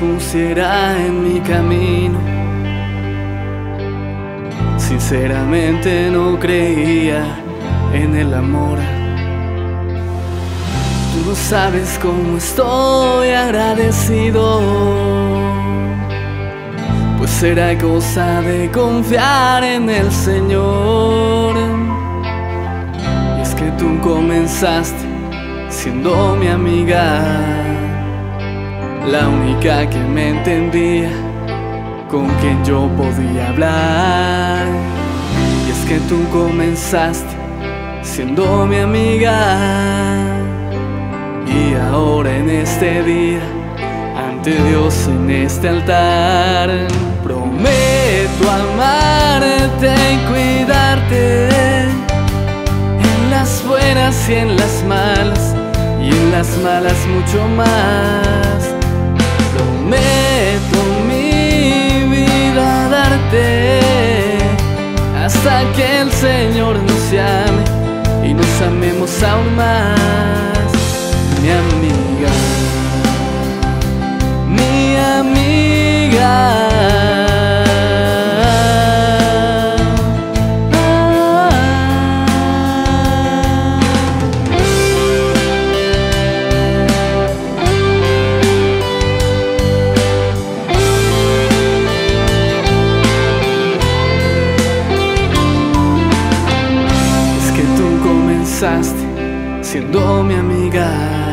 pusiera en mi camino. Sinceramente no creía en el amor. Tú no sabes cómo estoy agradecido, pues será cosa de confiar en el Señor. Y es que tú comenzaste siendo mi amiga, la única que me entendía, con quien yo podía hablar. Y es que tú comenzaste siendo mi amiga, y ahora en este día, ante Dios en este altar, prometo amarte y cuidarte, en las buenas y en las malas, y en las malas mucho más. Prometo mi vida darte, hasta que el Señor nos llame y nos amemos aún más. Mi amiga, mi amiga. Es que tú comenzaste siendo mi amiga,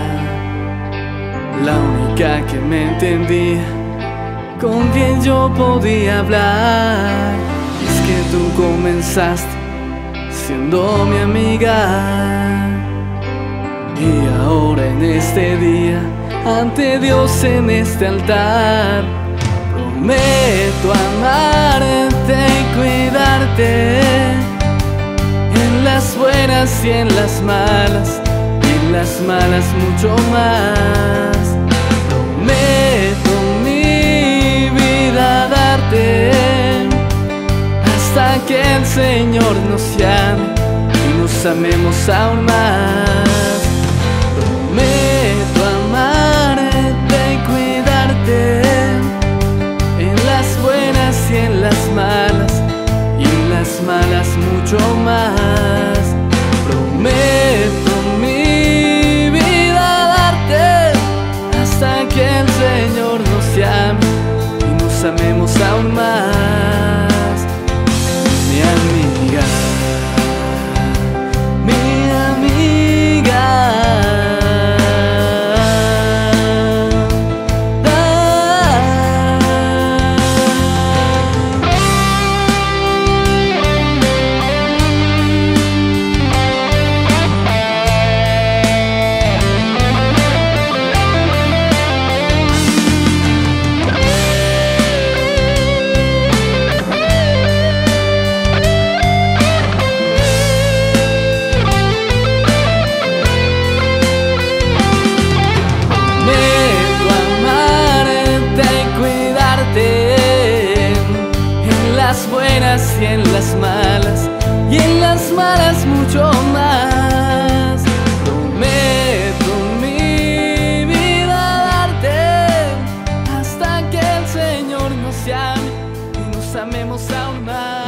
la única que me entendía, con quien yo podía hablar. Y es que tú comenzaste siendo mi amiga, y ahora en este día, ante Dios en este altar, prometo amarte y cuidarte, en las buenas y en las malas, y en las malas mucho más. Prometo mi vida darte, hasta que el Señor nos llame y nos amemos aún más. Prometo amarte y cuidarte, en las buenas y en las malas, y en las malas mucho más. Prometo mi vida darte, hasta que el Señor nos llame y nos amemos aún más. Mi amiga, mi amiga. Y en las malas, y en las malas mucho más. Prometo mi vida darte, hasta que el Señor nos llame y nos amemos aún más.